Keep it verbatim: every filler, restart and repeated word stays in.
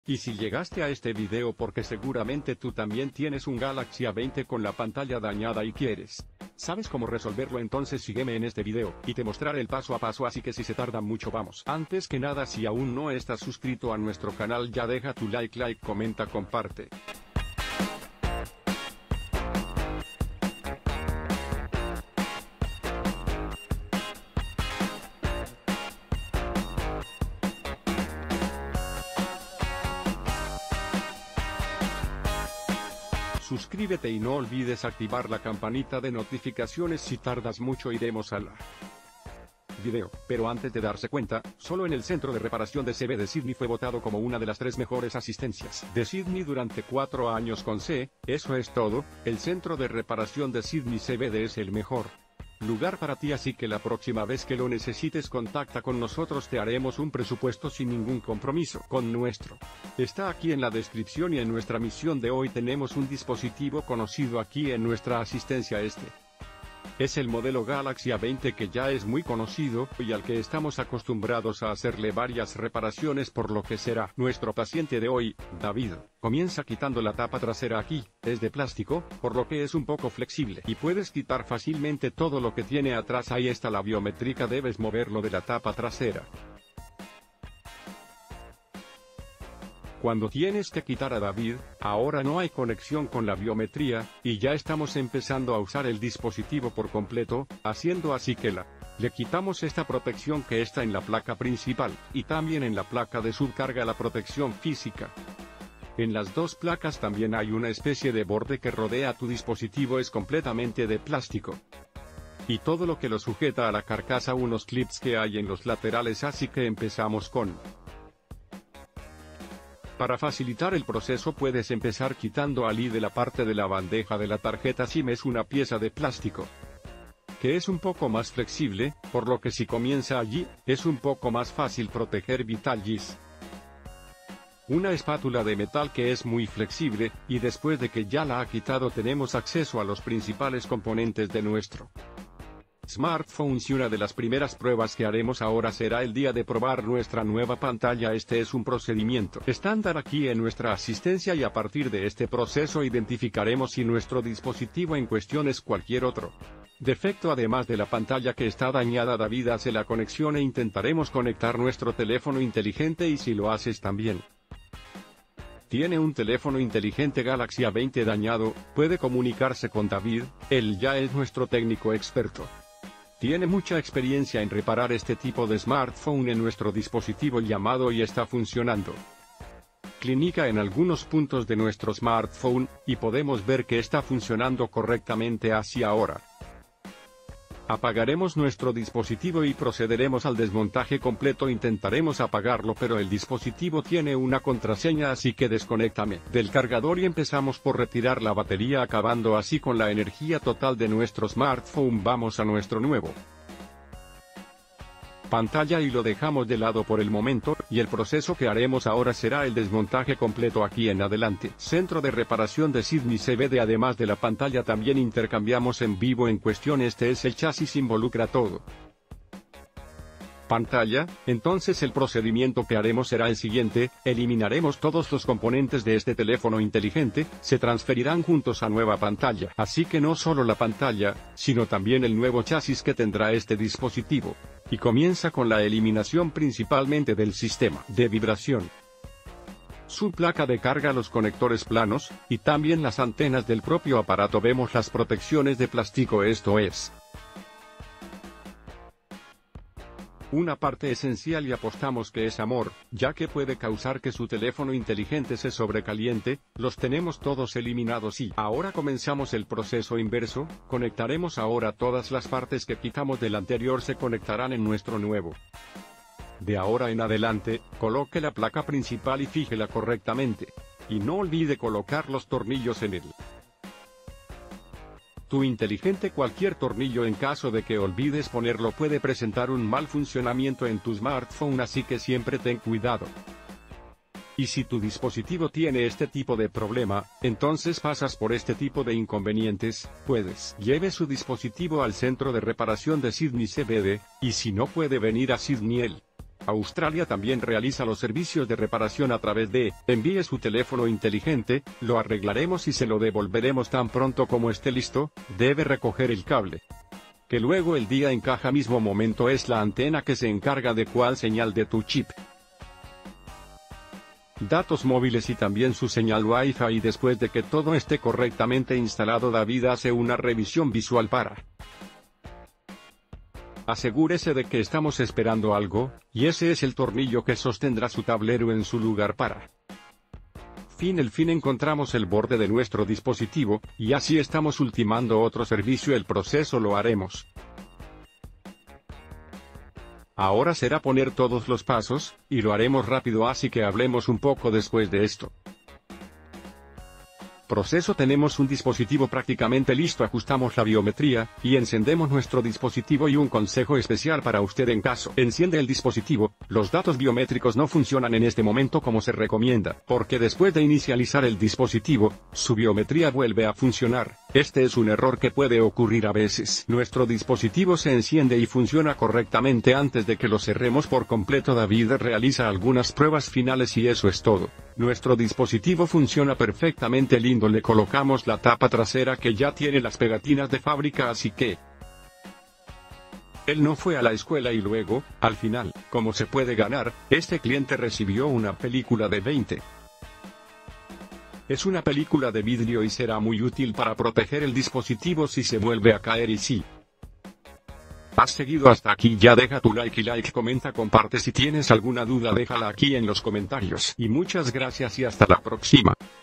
Y si llegaste a este video porque seguramente tú también tienes un Galaxy A veinte con la pantalla dañada y quieres. ¿Sabes cómo resolverlo? Entonces sígueme en este video, y te mostraré el paso a paso, así que si se tarda mucho vamos. Antes que nada, si aún no estás suscrito a nuestro canal ya deja tu like, like, comenta, comparte. Suscríbete y no olvides activar la campanita de notificaciones. Si tardas mucho iremos al video, pero antes de darse cuenta, solo en el centro de reparación de C B de Sydney fue votado como una de las tres mejores asistencias de Sydney durante cuatro años con C. Eso es todo, el centro de reparación de Sydney C B D es el mejor lugar para ti, así que la próxima vez que lo necesites contacta con nosotros, te haremos un presupuesto sin ningún compromiso. Con nuestro está aquí en la descripción. Y en nuestra misión de hoy tenemos un dispositivo conocido aquí en nuestra asistencia. Este es el modelo Galaxy A veinte, que ya es muy conocido, y al que estamos acostumbrados a hacerle varias reparaciones, por lo que será nuestro paciente de hoy, David. Comienza quitando la tapa trasera. Aquí es de plástico, por lo que es un poco flexible, y puedes quitar fácilmente todo lo que tiene atrás. Ahí está la biométrica, debes moverlo de la tapa trasera. Cuando tienes que quitar a David, ahora no hay conexión con la biometría, y ya estamos empezando a usar el dispositivo por completo, haciendo así que la le quitamos esta protección que está en la placa principal, y también en la placa de subcarga la protección física. En las dos placas también hay una especie de borde que rodea tu dispositivo, es completamente de plástico. Y todo lo que lo sujeta a la carcasa, unos clips que hay en los laterales, así que empezamos con... Para facilitar el proceso puedes empezar quitando al I de la parte de la bandeja de la tarjeta SIM. Es una pieza de plástico que es un poco más flexible, por lo que si comienza allí, es un poco más fácil proteger Vitalis. Una espátula de metal que es muy flexible, y después de que ya la ha quitado tenemos acceso a los principales componentes de nuestro smartphone. Y una de las primeras pruebas que haremos ahora será el día de probar nuestra nueva pantalla. Este es un procedimiento estándar aquí en nuestra asistencia, y a partir de este proceso identificaremos si nuestro dispositivo en cuestión es cualquier otro defecto. Además de la pantalla que está dañada, David hace la conexión e intentaremos conectar nuestro teléfono inteligente, y si lo haces también tiene un teléfono inteligente Galaxy A veinte dañado, puede comunicarse con David. Él ya es nuestro técnico experto. Tiene mucha experiencia en reparar este tipo de smartphone en nuestro dispositivo llamado y está funcionando. Clinica en algunos puntos de nuestro smartphone, y podemos ver que está funcionando correctamente. Así ahora apagaremos nuestro dispositivo y procederemos al desmontaje completo. Intentaremos apagarlo, pero el dispositivo tiene una contraseña, así que desconéctame del cargador y empezamos por retirar la batería, acabando así con la energía total de nuestro smartphone. Vamos a nuestro nuevo pantalla y lo dejamos de lado por el momento, y el proceso que haremos ahora será el desmontaje completo aquí en adelante. Centro de reparación de Sydney C B D. Además de la pantalla también intercambiamos en vivo en cuestión. Este es el chasis, involucra todo pantalla. Entonces el procedimiento que haremos será el siguiente: eliminaremos todos los componentes de este teléfono inteligente, se transferirán juntos a nueva pantalla, así que no solo la pantalla, sino también el nuevo chasis que tendrá este dispositivo. Y comienza con la eliminación principalmente del sistema de vibración, su placa de carga, los conectores planos, y también las antenas del propio aparato. Vemos las protecciones de plástico, esto es una parte esencial y apostamos que es amor, ya que puede causar que su teléfono inteligente se sobrecaliente. Los tenemos todos eliminados y ahora comenzamos el proceso inverso. Conectaremos ahora todas las partes que quitamos del anterior, se conectarán en nuestro nuevo. De ahora en adelante, coloque la placa principal y fíjela correctamente. Y no olvide colocar los tornillos en él. Tu inteligente, cualquier tornillo, en caso de que olvides ponerlo, puede presentar un mal funcionamiento en tu smartphone, así que siempre ten cuidado. Y si tu dispositivo tiene este tipo de problema, entonces pasas por este tipo de inconvenientes, puedes lleve su dispositivo al centro de reparación de Sydney C B D, y si no puede venir a Sydney, él Australia también realiza los servicios de reparación a través de, envíe su teléfono inteligente, lo arreglaremos y se lo devolveremos tan pronto como esté listo, debe recoger el cable. Que luego el día encaja mismo momento es la antena que se encarga de cuál señal de tu chip. Datos móviles y también su señal Wi-Fi y después de que todo esté correctamente instalado David hace una revisión visual para. Asegúrese de que estamos esperando algo, y ese es el tornillo que sostendrá su tablero en su lugar para. Fin el fin encontramos el borde de nuestro dispositivo, y así estamos ultimando otro servicio el proceso lo haremos. Ahora será poner todos los pasos, y lo haremos rápido así que hablemos un poco después de esto. Proceso tenemos un dispositivo prácticamente listo ajustamos la biometría, y encendemos nuestro dispositivo y un consejo especial para usted en caso enciende el dispositivo, los datos biométricos no funcionan en este momento como se recomienda, porque después de inicializar el dispositivo, su biometría vuelve a funcionar, este es un error que puede ocurrir a veces. Nuestro dispositivo se enciende y funciona correctamente antes de que lo cerremos por completo David realiza algunas pruebas finales y eso es todo. Nuestro dispositivo funciona perfectamente lindo le colocamos la tapa trasera que ya tiene las pegatinas de fábrica así que él no fue a la escuela y luego, al final, como se puede ganar, este cliente recibió una película de veinte. Es una película de vidrio y será muy útil para proteger el dispositivo si se vuelve a caer y si has seguido hasta aquí ya deja tu like y like comenta comparte si tienes alguna duda déjala aquí en los comentarios y muchas gracias y hasta la próxima.